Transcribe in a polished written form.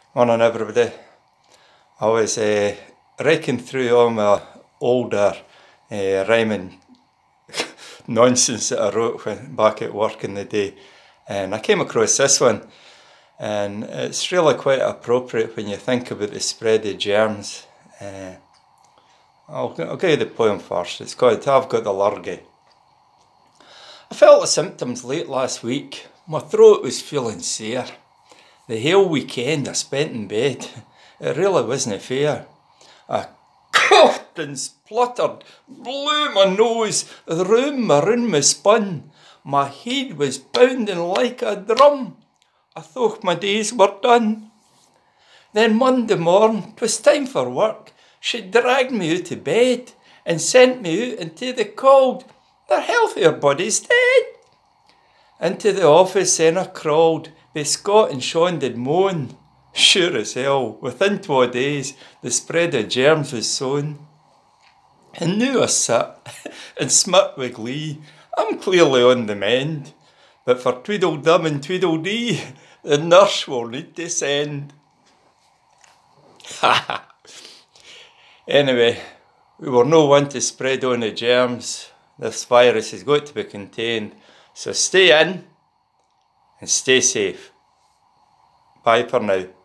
Morning everybody. I was raking through all my older rhyming nonsense that I wrote back at work in the day, and I came across this one, and it's really quite appropriate when you think about the spread of germs. I'll give you the poem first. It's called "I've Got the Lurgy." I felt the symptoms late last week. My throat was feeling sore. The whole weekend I spent in bed. It really wasn't fair. I coughed and spluttered, blew my nose, the room around me spun. My head was pounding like a drum. I thought my days were done. Then Monday morn, 'twas time for work. She dragged me out of bed and sent me out into the cold. Their healthier body's dead. Into the office then I crawled, but Scott and Sean did moan. Sure as hell, within 2 days, the spread of germs was sown. And now I sit and smirk with glee. I'm clearly on the mend, but for Tweedledum and Tweedledee, the nurse will need to send. Anyway, we were no one to spread on the germs. This virus has got to be contained. So stay in and stay safe. Bye for now.